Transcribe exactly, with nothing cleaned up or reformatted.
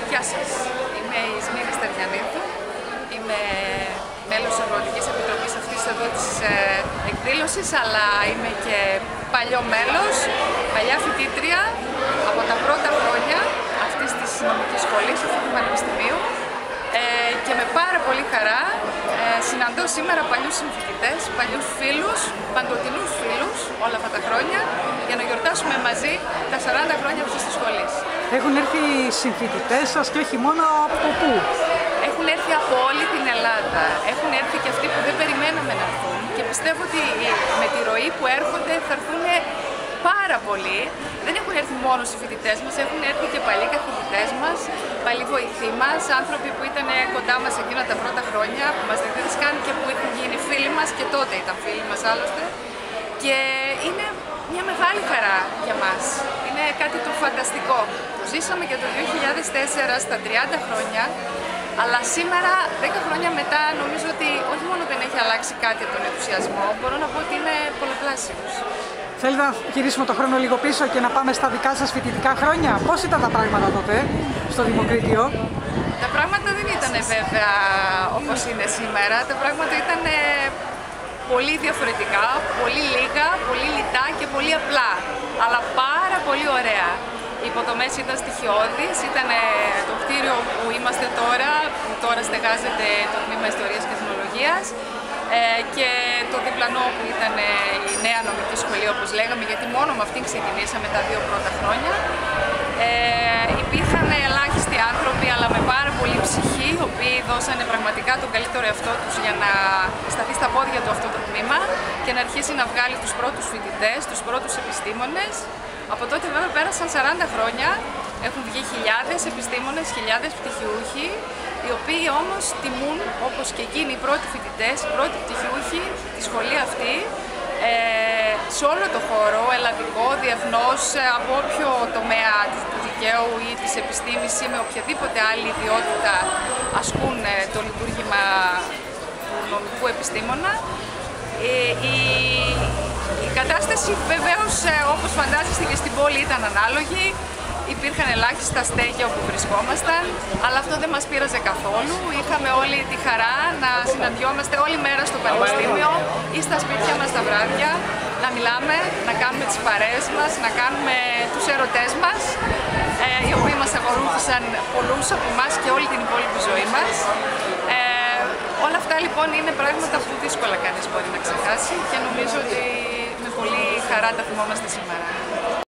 Γεια σας, είμαι η Σμύρνη Στεριανίδου, είμαι μέλος της Αγροτικής Επιτροπής αυτής εδώ της ε, εκδήλωσης, αλλά είμαι και παλιό μέλος, παλιά φοιτήτρια από τα πρώτα χρόνια αυτής της νομικής σχολής, αυτού του πανεπιστημίου, ε, και με πάρα πολύ χαρά ε, συναντώ σήμερα παλιούς συμφοιτητές, παλιούς φίλους, παντοτινούς φίλους όλα αυτά τα χρόνια, για να γιορτάσουμε μαζί τα σαράντα χρόνια αυτής της σχολής. Έχουν έρθει οι συμφοιτητές σας και όχι μόνο από πού? Έχουν έρθει από όλη την Ελλάδα. Έχουν έρθει και αυτοί που δεν περιμέναμε να έρθουν. Και πιστεύω ότι με τη ροή που έρχονται θα έρθουν πάρα πολλοί. Δεν έχουν έρθει μόνο οι φοιτητές μας, έχουν έρθει και παλιοί καθηγητές μας, παλιοί βοηθοί μας, άνθρωποι που ήταν κοντά μας εκείνα τα πρώτα χρόνια, που μας διδάσκαν και που έχουν γίνει φίλοι μας και τότε ήταν φίλοι μας άλλωστε. Και είναι μια μεγάλη χαρά για μας. Είναι κάτι το φανταστικό. Το ζήσαμε και το δύο χιλιάδες τέσσερα στα τριάντα χρόνια, αλλά σήμερα, δέκα χρόνια μετά, νομίζω ότι όχι μόνο δεν έχει αλλάξει κάτι από τον ενθουσιασμό, μπορώ να πω ότι είναι πολλαπλάσιος. Θέλετε να γυρίσουμε το χρόνο λίγο πίσω και να πάμε στα δικά σας φοιτητικά χρόνια? Πώς ήταν τα πράγματα τότε στο Δημοκρίτιο? Τα πράγματα δεν ήταν βέβαια όπως είναι σήμερα. Τα πράγματα ήταν πολύ διαφορετικά, πολύ λίγα, πολύ λιτά και πολύ απλά, αλλά πάρα πολύ ωραία. Οι υποδομές ήταν στοιχειώδεις, ήταν το κτίριο που είμαστε τώρα, που τώρα στεγάζεται το Τμήμα Ιστορίας και Εθνολογίας, και το διπλανό που ήταν η νέα νομική σχολή, όπως λέγαμε, γιατί μόνο με αυτήν ξεκινήσαμε τα δύο πρώτα χρόνια. Ε, υπήρχαν ελάχιστοι άνθρωποι, αλλά με πάρα πολύ ψυχή, οι οποίοι δώσανε πραγματικά τον καλύτερο εαυτό τους για να σταθεί στα πόδια του αυτό το τμήμα και να αρχίσει να βγάλει τους πρώτους φοιτητές, τους πρώτους επιστήμονες. Από τότε βέβαια πέρασαν σαράντα χρόνια, έχουν βγει χιλιάδες επιστήμονες, χιλιάδες πτυχιούχοι, οι οποίοι όμως τιμούν, όπως και εκείνοι οι πρώτοι φοιτητές, οι πρώτοι πτυχιούχοι, τη σχολή αυτή, ε, σε όλο το χώρο, ελλαδικό, διεθνώς, από όποιο τομέα του δικαίου ή της επιστήμης ή με οποιαδήποτε άλλη ιδιότητα ασκούν το λειτουργήμα του νομικού επιστήμονα. Ε, η, η κατάσταση βεβαίως, όπως φαντάζεστε και στην πόλη, ήταν ανάλογη. Υπήρχαν ελάχιστα στέγια όπου βρισκόμασταν, αλλά αυτό δεν μας πείραζε καθόλου. Είχαμε όλη τη χαρά να συναντιόμαστε όλη μέρα στο πανεπιστήμιο ή στα σπίτια μας τα βράδια, να μιλάμε, να κάνουμε τις παρέες μας, να κάνουμε τους ερωτές μας, ε, οι οποίοι μας ακολούθησαν πολλούς από εμάς και όλη την υπόλοιπη ζωή μας. Ε, όλα αυτά λοιπόν είναι πράγματα που δύσκολα κανείς μπορεί να ξεχάσει και νομίζω ότι με πολύ χαρά τα θυμόμαστε σήμερα.